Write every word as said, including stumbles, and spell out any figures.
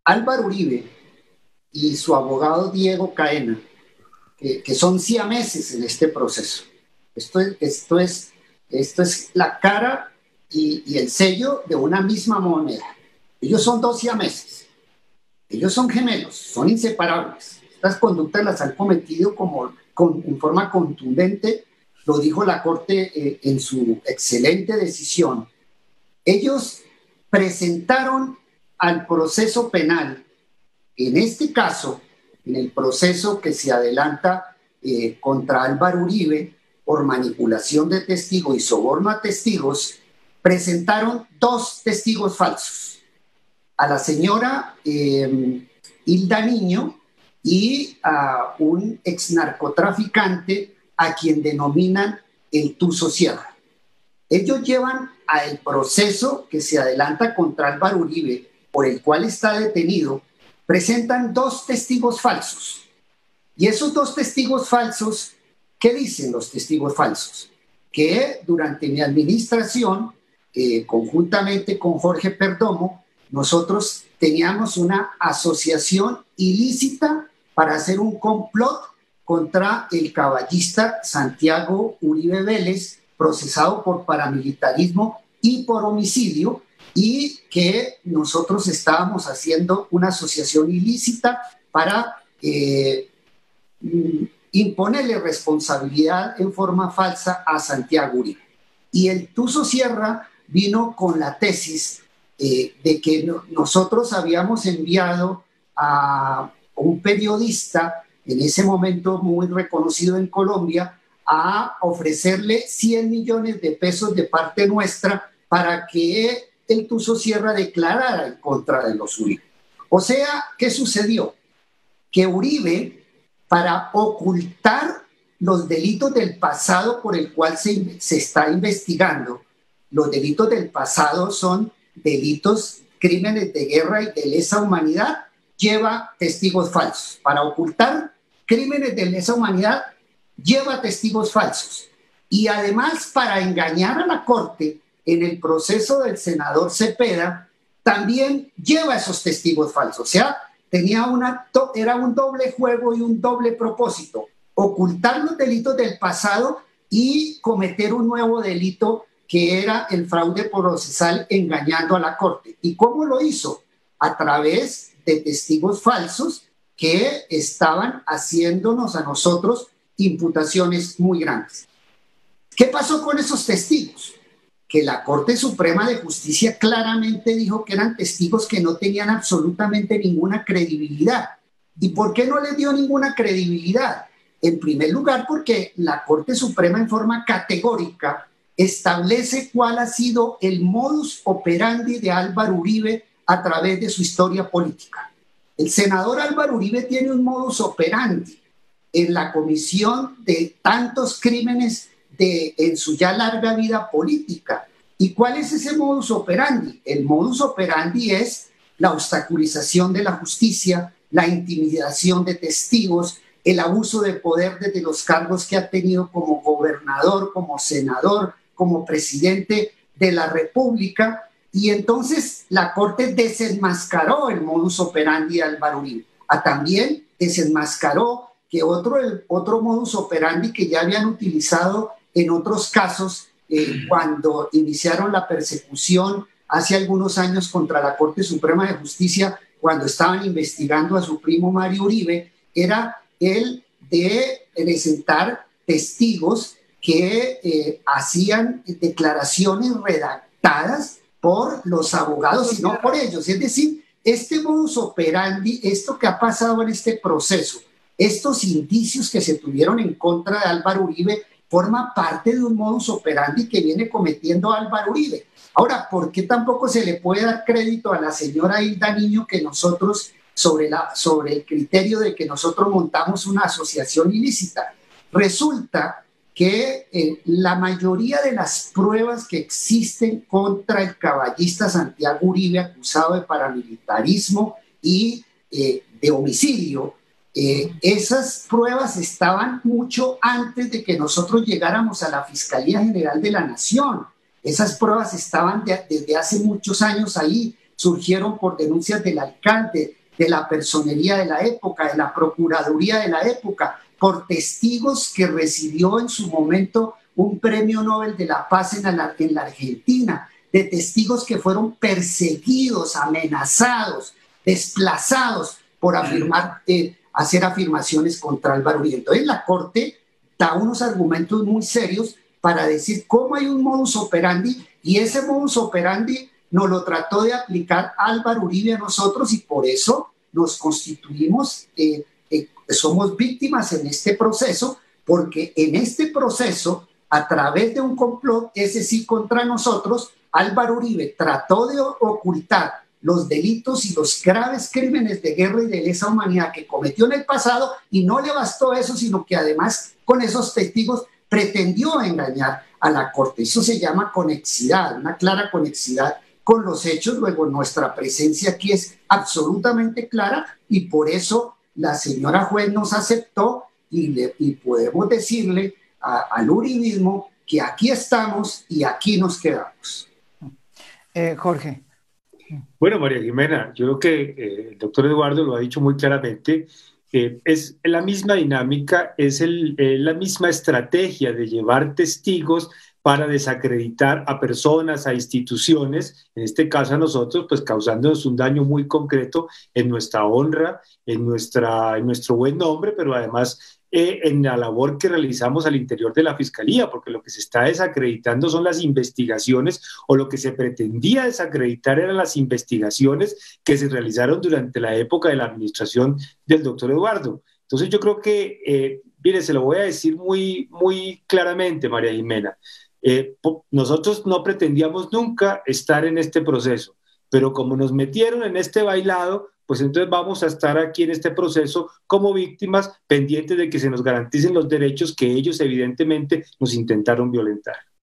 Álvaro Uribe y su abogado Diego Caena, que, que son siameses en este proceso. Esto es, esto es, esto es la cara y, y el sello de una misma moneda. Ellos son dos siameses. Ellos son gemelos, son inseparables. Estas conductas las han cometido como, con, en forma contundente, lo dijo la Corte eh, en su excelente decisión. Ellos presentaron al proceso penal, en este caso, en el proceso que se adelanta eh, contra Álvaro Uribe por manipulación de testigos y soborno a testigos, presentaron dos testigos falsos, a la señora eh, Hilda Niño y a un exnarcotraficante a quien denominan el Tuzo Sierra. Ellos llevan al proceso que se adelanta contra Álvaro Uribe, por el cual está detenido, presentan dos testigos falsos. Y esos dos testigos falsos, ¿qué dicen los testigos falsos? Que durante mi administración, eh, conjuntamente con Jorge Perdomo, nosotros teníamos una asociación ilícita para hacer un complot contra el caballista Santiago Uribe Vélez, procesado por paramilitarismo y por homicidio, y que nosotros estábamos haciendo una asociación ilícita para eh, imponerle responsabilidad en forma falsa a Santiago Uribe. Y el Tuzo Sierra vino con la tesis eh, de que no, nosotros habíamos enviado a un periodista, en ese momento muy reconocido en Colombia, a ofrecerle cien millones de pesos de parte nuestra para que el Tuzo Sierra declarara en contra de los Uribe. O sea, ¿qué sucedió? Que Uribe, para ocultar los delitos del pasado por el cual se, se está investigando, los delitos del pasado son delitos, crímenes de guerra y de lesa humanidad, lleva testigos falsos. Para ocultar crímenes de lesa humanidad, lleva testigos falsos. Y además, para engañar a la Corte en el proceso del senador Cepeda, también lleva esos testigos falsos. O sea, tenía una, era un doble juego y un doble propósito: ocultar los delitos del pasado y cometer un nuevo delito que era el fraude procesal engañando a la Corte. ¿Y cómo lo hizo? A través de testigos falsos que estaban haciéndonos a nosotros imputaciones muy grandes. ¿Qué pasó con esos testigos? Que la Corte Suprema de Justicia claramente dijo que eran testigos que no tenían absolutamente ninguna credibilidad. ¿Y por qué no les dio ninguna credibilidad? En primer lugar, porque la Corte Suprema en forma categórica establece cuál ha sido el modus operandi de Álvaro Uribe a través de su historia política. El senador Álvaro Uribe tiene un modus operandi en la comisión de tantos crímenes de, en su ya larga vida política. ¿Y cuál es ese modus operandi? El modus operandi es la obstaculización de la justicia, la intimidación de testigos, el abuso de poder desde los cargos que ha tenido como gobernador, como senador, como presidente de la República. Y entonces la Corte desenmascaró el modus operandi de Álvaro Uribe. Ah, también desenmascaró que otro, el, otro modus operandi que ya habían utilizado en otros casos eh, cuando iniciaron la persecución hace algunos años contra la Corte Suprema de Justicia, cuando estaban investigando a su primo Mario Uribe, era el de presentar testigos que eh, hacían declaraciones redactadas por los abogados y no por ellos. Es decir, este modus operandi, esto que ha pasado en este proceso, estos indicios que se tuvieron en contra de Álvaro Uribe, forma parte de un modus operandi que viene cometiendo Álvaro Uribe. Ahora, ¿por qué tampoco se le puede dar crédito a la señora Hilda Niño que nosotros, sobre, la, sobre el criterio de que nosotros montamos una asociación ilícita? Resulta que eh, la mayoría de las pruebas que existen contra el caballista Santiago Uribe, acusado de paramilitarismo y eh, de homicidio, eh, esas pruebas estaban mucho antes de que nosotros llegáramos a la Fiscalía General de la Nación. Esas pruebas estaban de, desde hace muchos años ahí, surgieron por denuncias del alcalde, de la personería de la época, de la procuraduría de la época, por testigos que recibió en su momento un premio Nobel de la Paz en la, en la Argentina, de testigos que fueron perseguidos, amenazados, desplazados por afirmar, eh, hacer afirmaciones contra Álvaro Uribe. Entonces la Corte da unos argumentos muy serios para decir cómo hay un modus operandi, y ese modus operandi nos lo trató de aplicar Álvaro Uribe a nosotros, y por eso nos constituimos, eh, eh, somos víctimas en este proceso, porque en este proceso, a través de un complot, ese sí contra nosotros, Álvaro Uribe trató de ocultar los delitos y los graves crímenes de guerra y de lesa humanidad que cometió en el pasado, y no le bastó eso, sino que además con esos testigos pretendió engañar a la Corte. Eso se llama conexidad, una clara conexidad con los hechos. Luego nuestra presencia aquí es absolutamente clara, y por eso la señora juez nos aceptó, y, le, y podemos decirle a, al uribismo que aquí estamos y aquí nos quedamos. Eh, Jorge. Bueno, María Jimena, yo creo que eh, el doctor Eduardo lo ha dicho muy claramente. Eh, es la misma dinámica, es el, eh, la misma estrategia de llevar testigos para desacreditar a personas, a instituciones, en este caso a nosotros, pues causándonos un daño muy concreto en nuestra honra, en, nuestra, en nuestro buen nombre, pero además eh, en la labor que realizamos al interior de la Fiscalía, porque lo que se está desacreditando son las investigaciones, o lo que se pretendía desacreditar eran las investigaciones que se realizaron durante la época de la administración del doctor Eduardo. Entonces yo creo que, eh, mire, se lo voy a decir muy, muy claramente, María Jimena. Eh, nosotros no pretendíamos nunca estar en este proceso, pero como nos metieron en este bailado, pues entonces vamos a estar aquí en este proceso como víctimas, pendientes de que se nos garanticen los derechos que ellos evidentemente nos intentaron violentar.